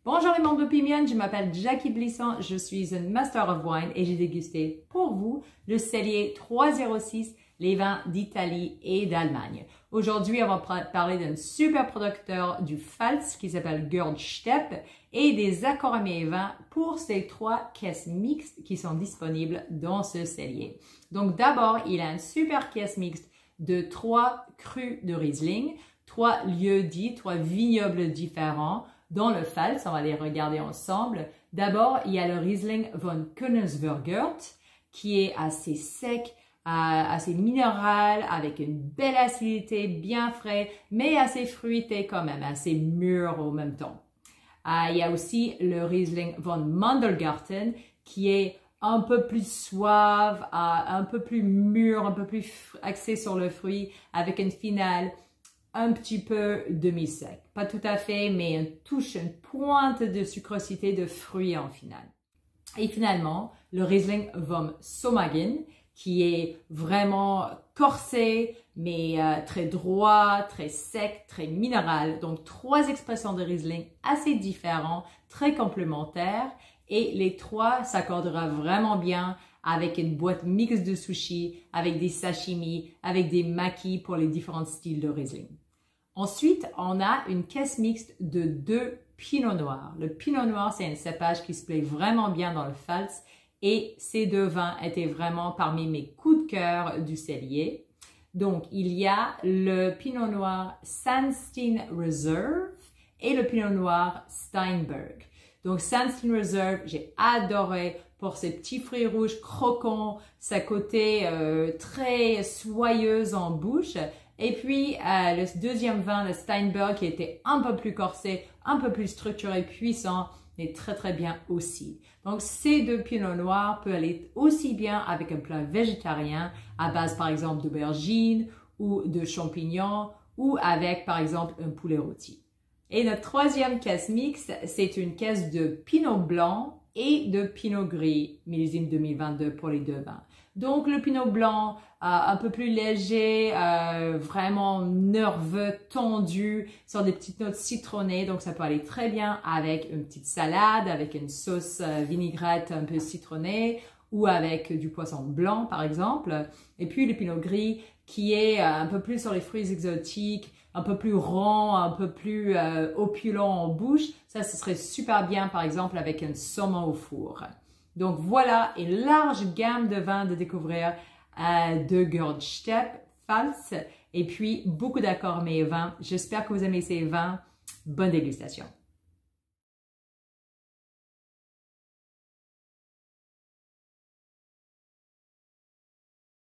Bonjour les membres d'Opinion, je m'appelle Jackie Blisson, je suis une Master of Wine et j'ai dégusté pour vous le cellier 306, les vins d'Italie et d'Allemagne. Aujourd'hui, on va parler d'un super producteur du Pfalz qui s'appelle Gerd Stepp et des accords et vins pour ces 3 caisses mixtes qui sont disponibles dans ce cellier. Donc d'abord, il a une super caisse mixte de 3 crus de Riesling, 3 lieux-dits, 3 vignobles différents. Dans le Pfalz, on va les regarder ensemble. D'abord, il y a le Riesling von Königsbergert qui est assez sec, assez minéral, avec une belle acidité, bien frais, mais assez fruité quand même, assez mûr au même temps. Il y a aussi le Riesling von Mandelgarten qui est un peu plus suave, un peu plus mûr, un peu plus axé sur le fruit, avec une finale un petit peu demi-sec. Pas tout à fait, mais une touche, une pointe de sucrosité de fruits en finale. Et finalement, le Riesling von Sommagen, qui est vraiment corsé, mais très droit, très sec, très minéral. Donc, 3 expressions de Riesling assez différents, très complémentaires. Et les 3 s'accordera vraiment bien avec une boîte mixte de sushi, avec des sashimi, avec des makis pour les différents styles de Riesling. Ensuite, on a une caisse mixte de 2 Pinot Noirs. Le Pinot Noir, c'est un cépage qui se plaît vraiment bien dans le Pfalz et ces 2 vins étaient vraiment parmi mes coups de cœur du cellier. Donc, il y a le Pinot Noir Sandstein Reserve et le Pinot Noir Steinberg. Donc, Sandstein Reserve, j'ai adoré pour ses petits fruits rouges croquants, sa côté très soyeuse en bouche. Et puis, le deuxième vin, le Steinberg, qui était un peu plus corsé, un peu plus structuré, puissant, mais très très bien aussi. Donc, ces 2 pinots noirs peuvent aller aussi bien avec un plat végétarien à base, par exemple, d'aubergines ou de champignons ou avec, par exemple, un poulet rôti. Et notre troisième caisse mixte, c'est une caisse de pinot blanc et de pinot gris, millésime 2022 pour les 2 vins. Donc, le pinot blanc, un peu plus léger, vraiment nerveux, tendu, sur des petites notes citronnées. Donc, ça peut aller très bien avec une petite salade, avec une sauce vinaigrette un peu citronnée ou avec du poisson blanc, par exemple. Et puis, le pinot gris qui est un peu plus sur les fruits exotiques, un peu plus rond, un peu plus opulent en bouche. Ça, ce serait super bien, par exemple, avec un saumon au four. Donc voilà, une large gamme de vins de découvrir de Gerd Stepp, Pfalz, et puis beaucoup d'accords mais vins. J'espère que vous aimez ces vins. Bonne dégustation.